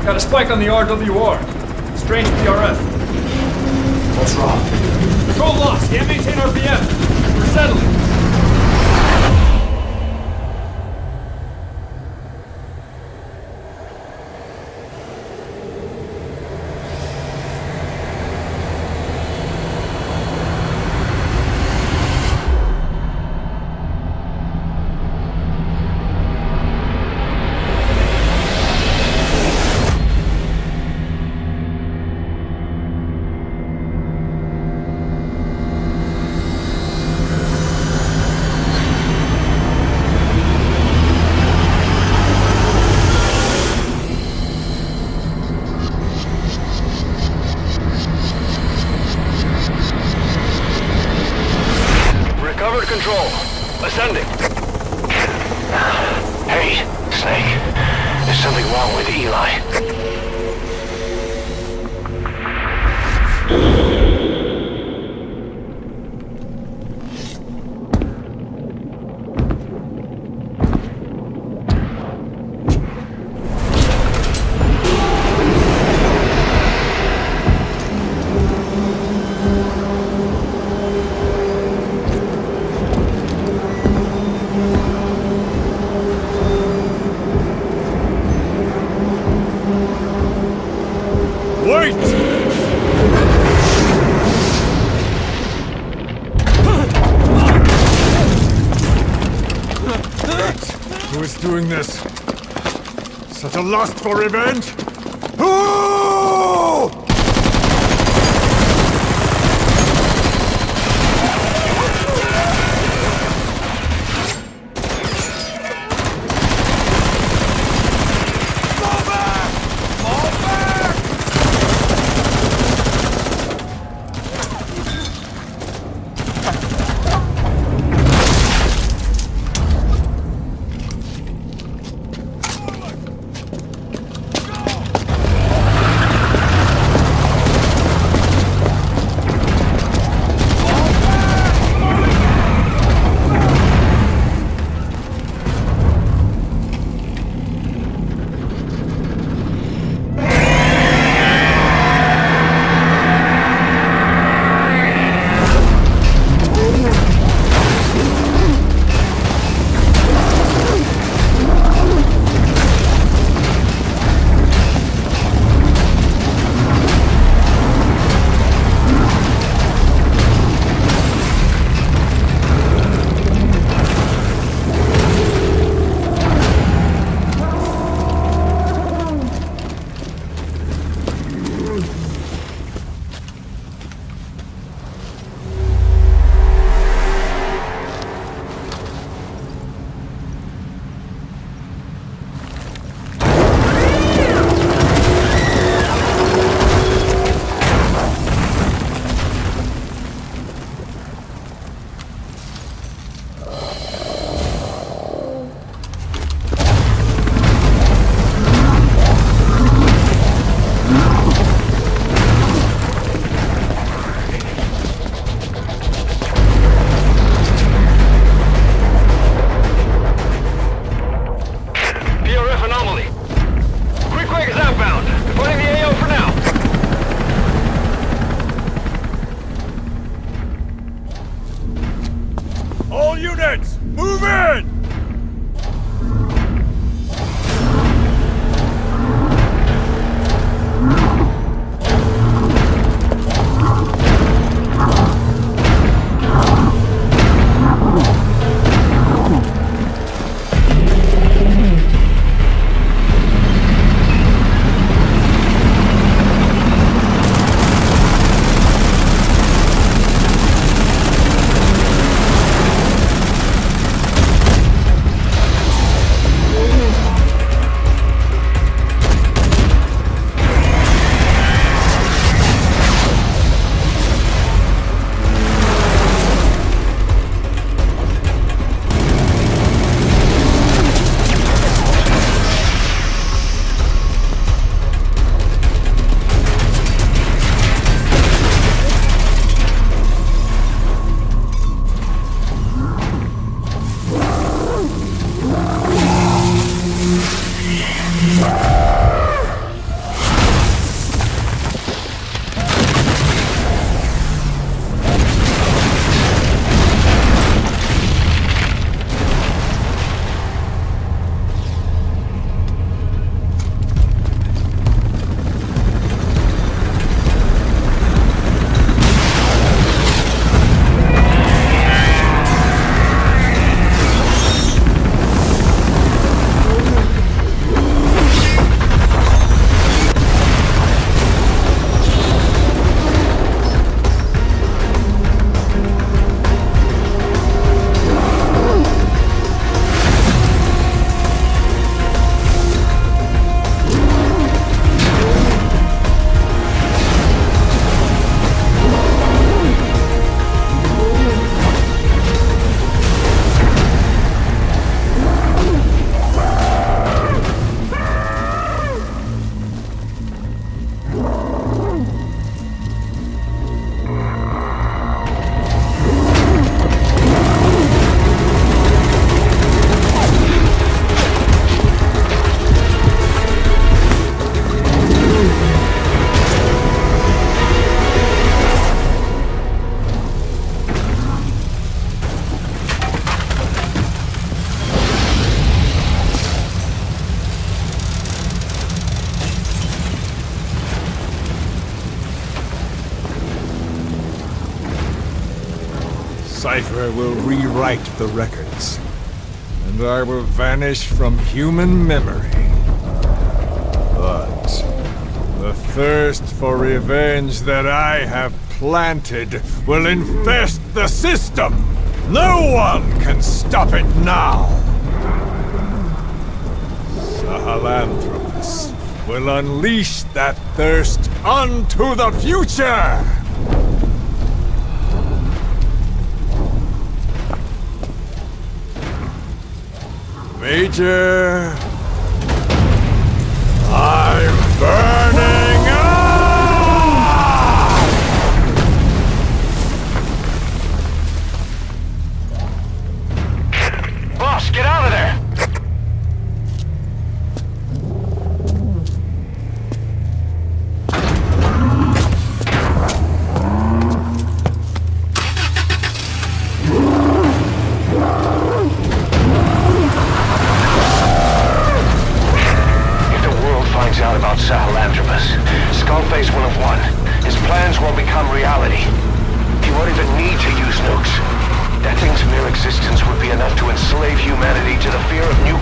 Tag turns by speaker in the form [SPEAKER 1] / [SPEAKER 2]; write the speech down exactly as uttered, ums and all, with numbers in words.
[SPEAKER 1] Got a spike on the R W R. Strange P R F.
[SPEAKER 2] What's wrong?
[SPEAKER 1] Control lost. Can't maintain R P M. We're settling.
[SPEAKER 3] Recovered control. Ascending. Hey, Snake. There's something wrong with Eli.
[SPEAKER 1] Wait!
[SPEAKER 4] Who is doing this? Such a lust for revenge? Who?
[SPEAKER 1] Go!
[SPEAKER 4] Cipher will rewrite the records, and I will vanish from human memory. But the thirst for revenge that I have planted will infest the system! No one can stop it now! Sahelanthropus will unleash that thirst unto the future! Major... I'm burning up!
[SPEAKER 3] Boss, get out of there! Out about Sahelanthropus, Skullface will have won. His plans will become reality. He won't even need to use nukes. That thing's mere existence would be enough to enslave humanity to the fear of new